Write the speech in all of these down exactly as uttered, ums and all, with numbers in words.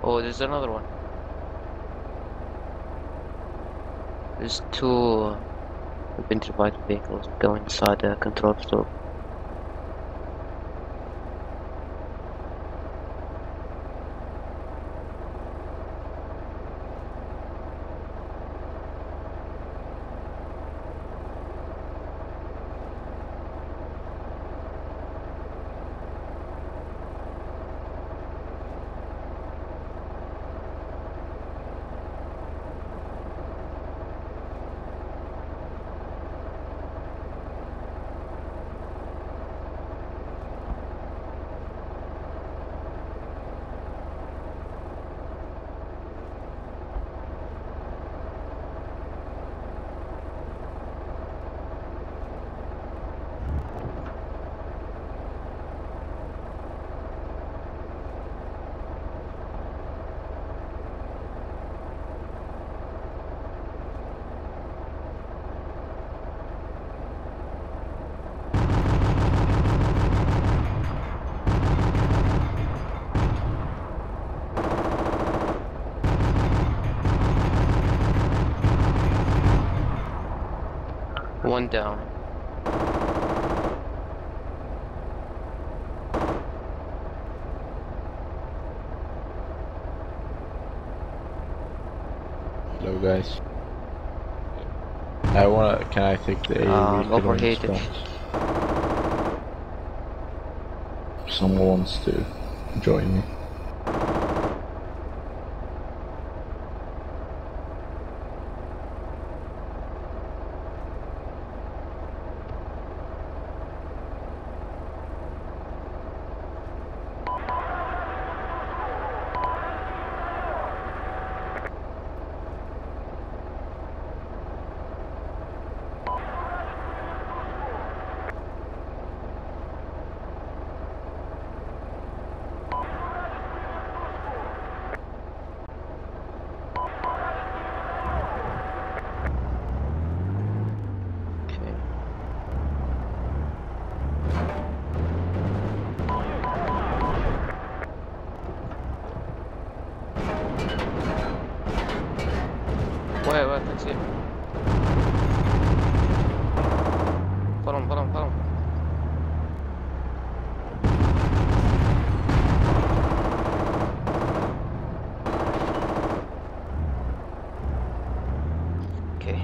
Oh, there's another one. There's two divided vehicles going inside the control store. One down. Hello guys. I wanna, can I take the Um, A V overheated. response? Someone wants to join me. Wait, wait, let's see. Follow him, follow him, follow him. Okay.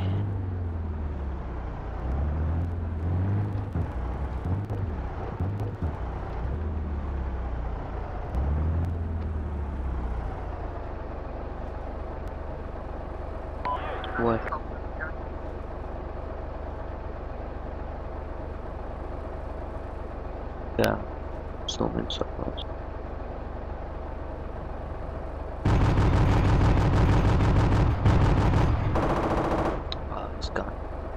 What? Yeah, snowman supplies. Oh, it's gone.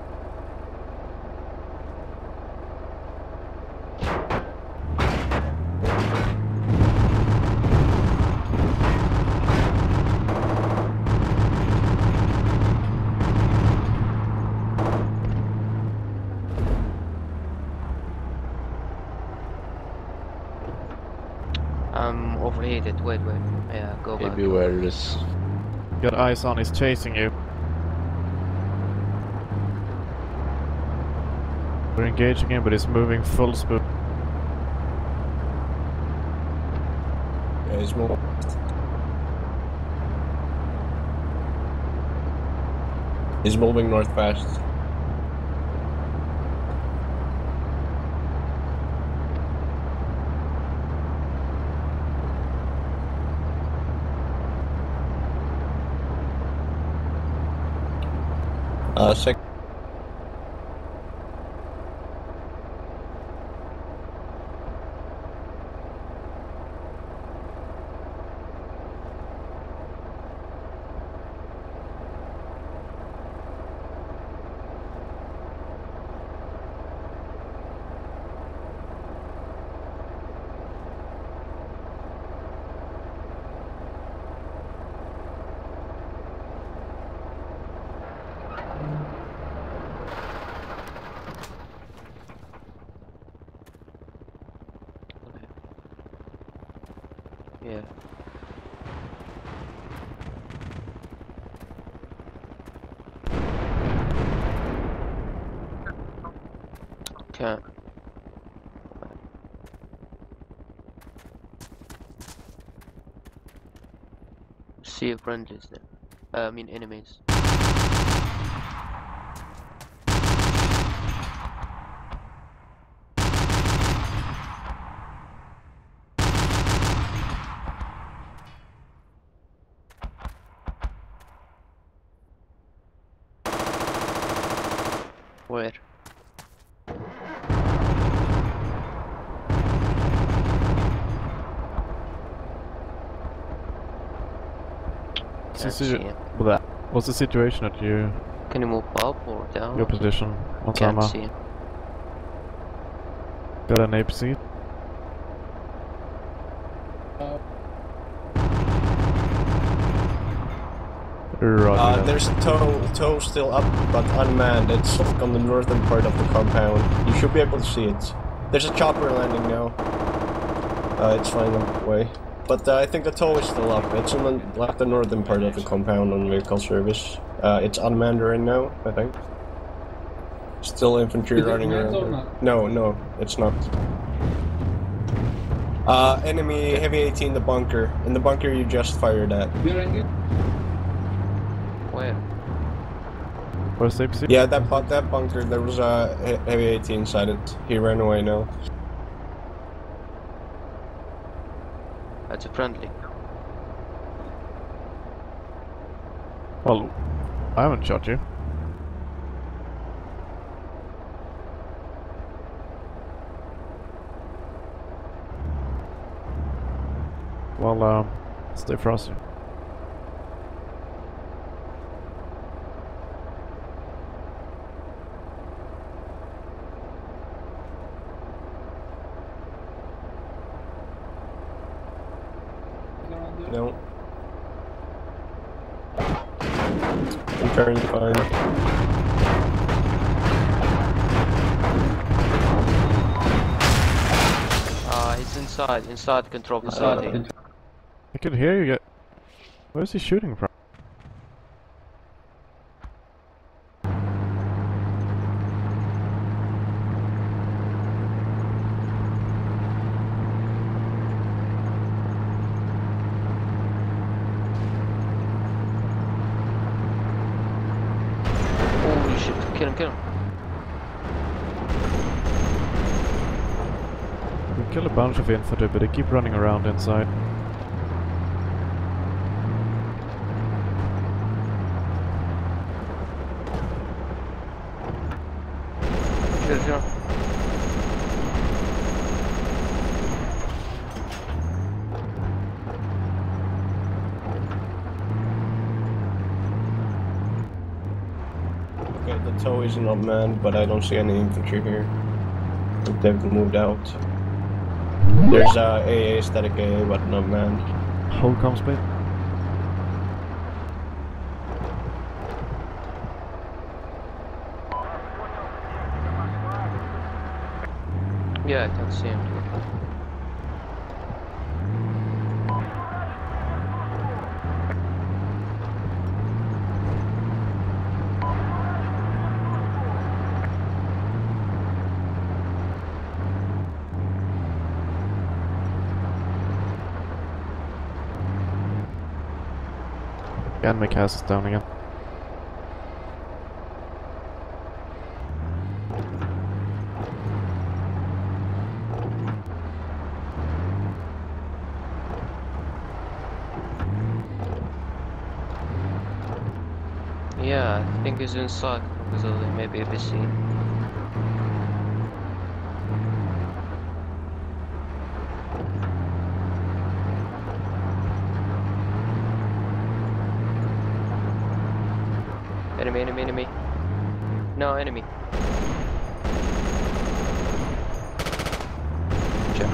I'm overheated. Wait, wait. Yeah, go Hey, back. beware this. Got eyes on, he's chasing you. We're engaging him, but he's moving full speed. Yeah, he's moving. He's moving north fast. Uh, sec. Yeah. Okay. See if friendlies there. Uh, I mean enemies. Where? What's the Can't situ- see him. Blah. What's the situation at you, Can you move up or down? your position? What's Can't ammo? see him. Got an A P C? Roger Uh, that. there's a tow, tow still up, but unmanned. It's like on the northern part of the compound. You should be able to see it. There's a chopper landing now. Uh, it's flying away. But uh, I think the tow is still up. It's on the, like the northern part of the compound on vehicle service. Uh, it's unmanned right now, I think. Still infantry Is it running manned around. or there. not? No, no, it's not. Uh, enemy heavy eighteen in the bunker. In the bunker you just fired at. We are engaged. Where? Where's the A P C? Yeah, that bu- that bunker, there was a he- heavy eighteen inside it. He ran away now. That's a friendly. Well, I haven't shot you. Well, um, stay frosty. No. I'm very fine. Ah, he's inside, inside control facility. I can hear you get. Where's he shooting from? Holy shit, kill him, kill him. We killed a bunch of infantry, but they keep running around inside. Kill him. Okay, the tow isn't unmanned, but I don't see any infantry here. I think they've moved out. There's uh, A A, static A A, but not manned. Hold comms, please. Yeah, I can see him. And my cast is down again. Yeah, I think he's inside facility, maybe A B C. Enemy, enemy, enemy. No, enemy. Check.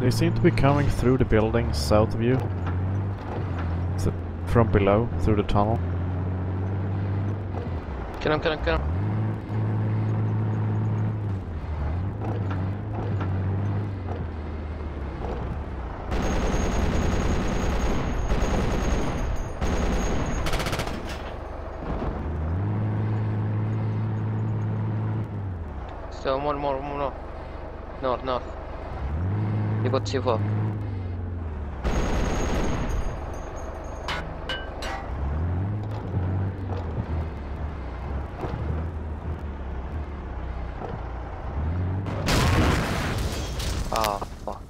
They seem to be coming through the building south of you. So from below, through the tunnel. Kill him, kill him, kill him. So one more, one more. North, north. You got C four. Ah, fuck.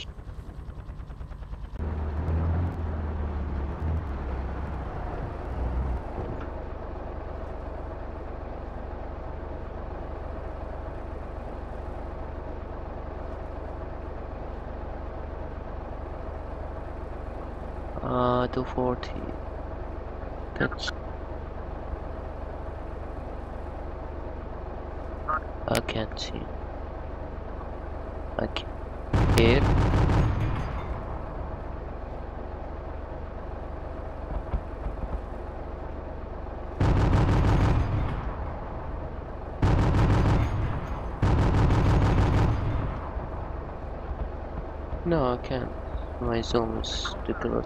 Uh, two forty. That's. I can't see. I can't. Here. No, I can't. My zoom is too good.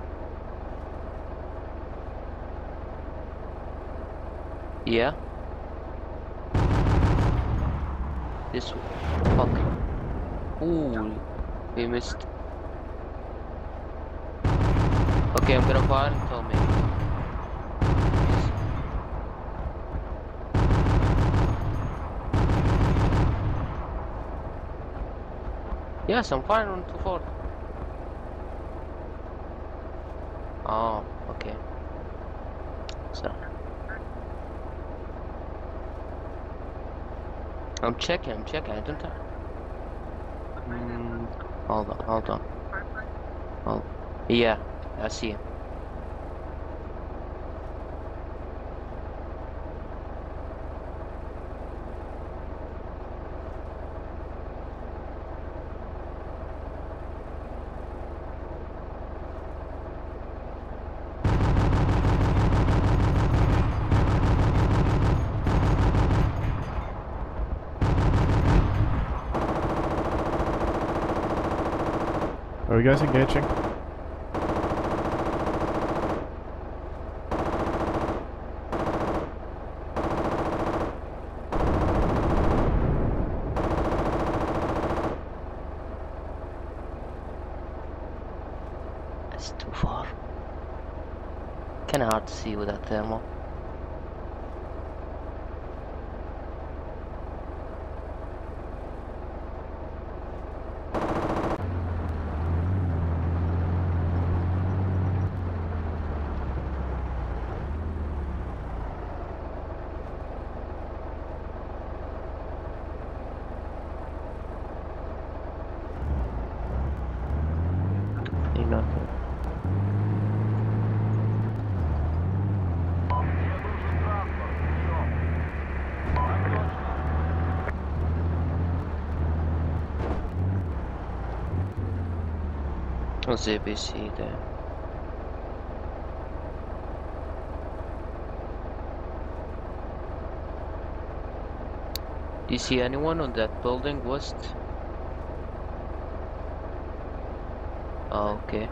Yeah. This fuck. Ooh, we missed. Okay, I'm gonna fire and tell me. Yes, I'm fine on two four. Oh, okay. So I'm checking, I'm checking, I don't have. Mm, hold on, hold on. Hold. Yeah, I see him. Are you guys engaging? That's too far. Kinda hard to see with that thermal. Nothing. What's A B C there? Do you see anyone on that building west? Oh, okay.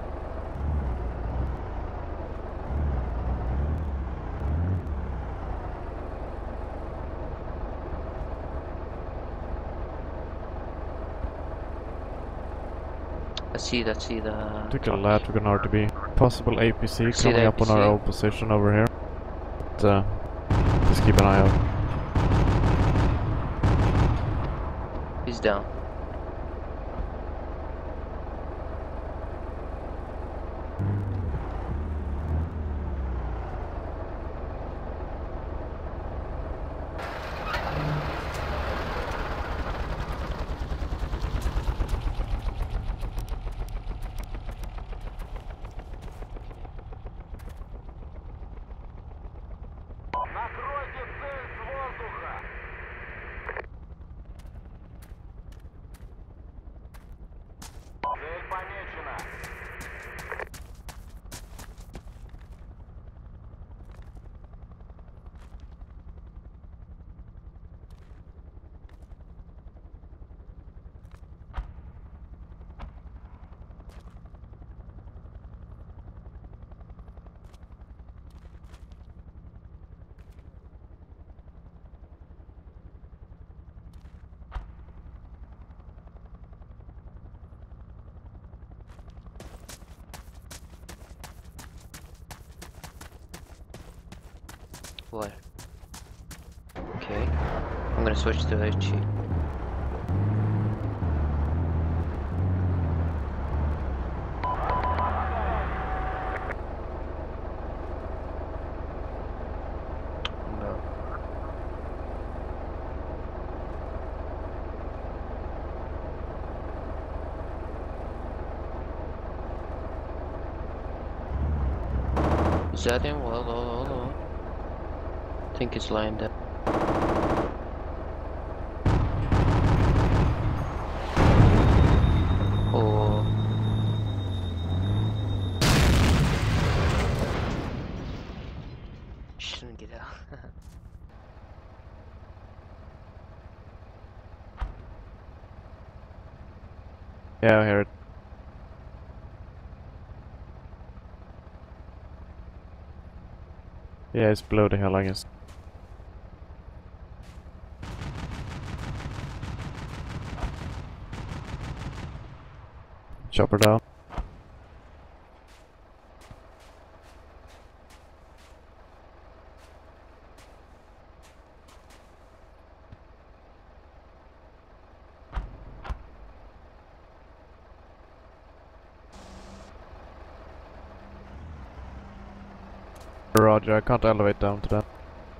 I see that, see the... Took a lad with an R T B. Possible A P C See coming the up on our A P C? old position over here. But, uh, just keep an eye out. He's down. Цель What? Okay. I'm gonna switch to H G. No. Is that him? Well, hold on, hold on. I think it's lying there. Oh. Shouldn't get out. Yeah, I hear it. Yeah, it's below the hill, I guess. Chopper down. Roger, I can't elevate down to that.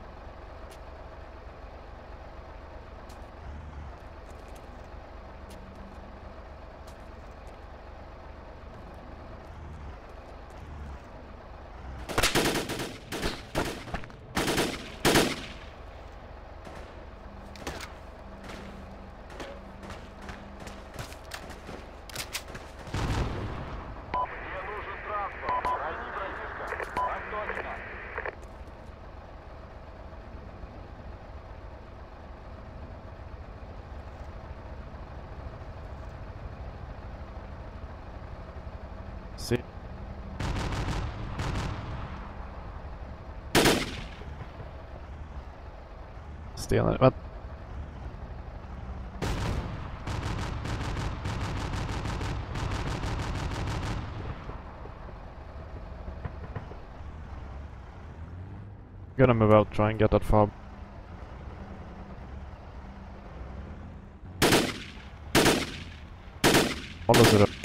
See? Stay on it. What? Gonna move out, try and get that fob. Follows it up.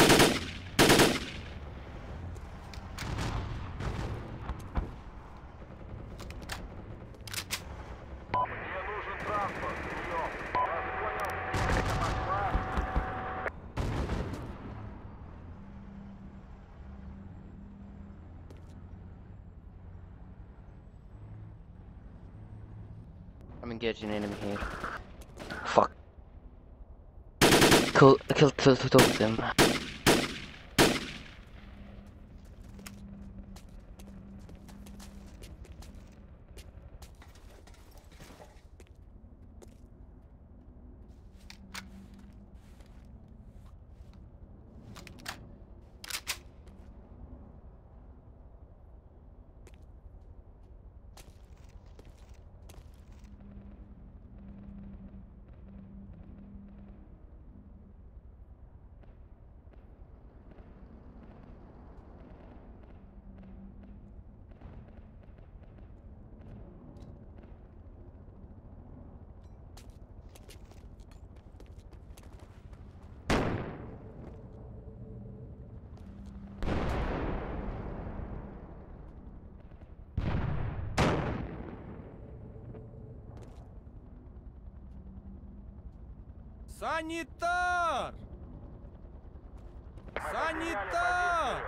I'm engaging enemy here. Fuck. Kill, kill, kill, two of them. Санитар! Санитар!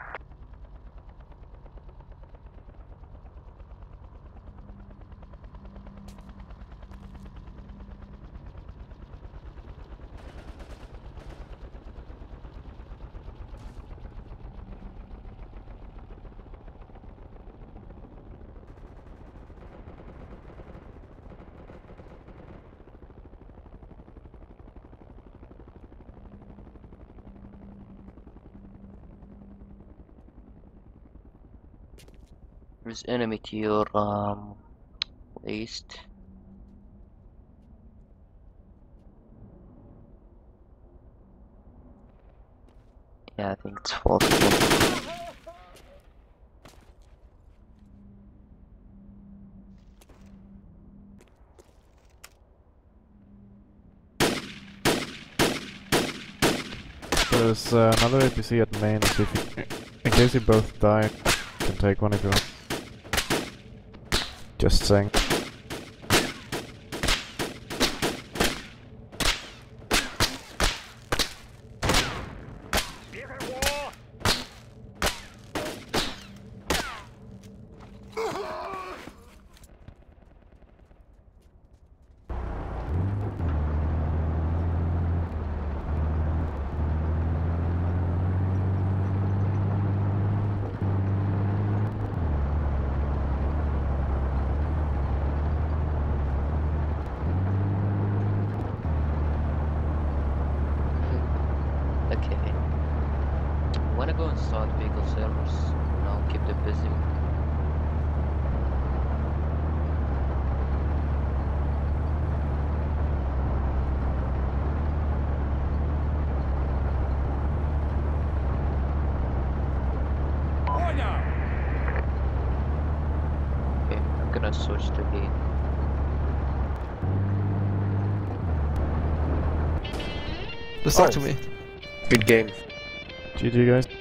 There's enemy to your um east. Yeah, I think it's false. there's uh, another A P C at main, so if you, in case you both die, you can take one if you want. Just saying. Okay. I wanna go install vehicle servers and I'll keep them busy. Понял! Okay, I'm gonna switch to B. Just talk Oh. to me. Good game. G G guys.